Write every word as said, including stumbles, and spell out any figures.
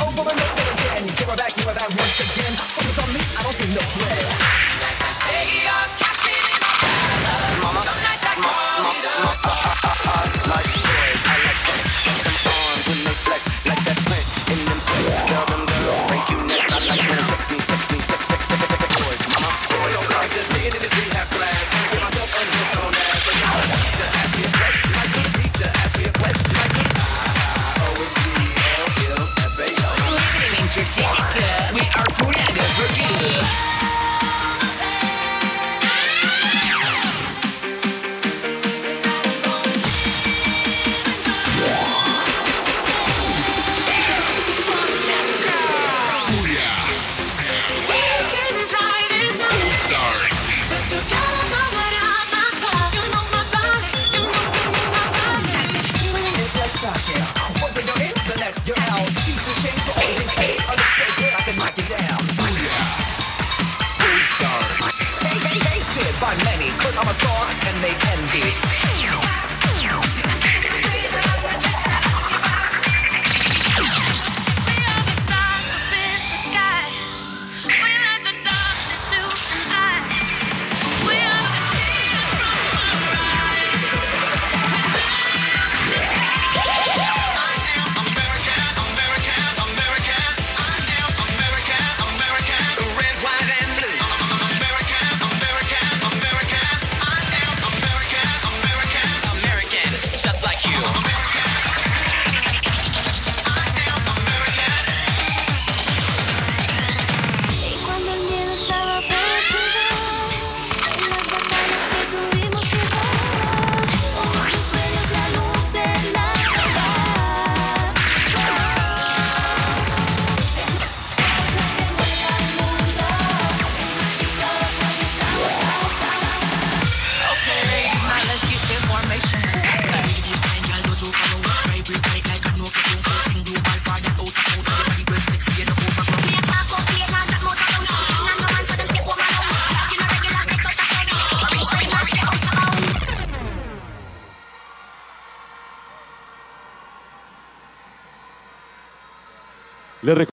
over and over again. Give her back, give her that once again. Focus on me, I don't see no threat. Stay up, cashing in my bag. Mama, some nights I call it up. Like boys, I like that. Them arms when they flex, like that print in them sets. Tell them girls, thank you next. I like when text me, text me, text, text, text, text, text, boys, mama. So I'm just sitting in this rehab class, get myself unhooked on that. So now the teacher ask me a question, like the teacher ask me a question, like the I O N G L L F A O. Living in Certifica, we are forever for good. One day you're in, the next you're out. Cease to change, but always stay. I look so good, I can knock you down. Hey, hey, hated by many, cause I'm a star and they envy. Le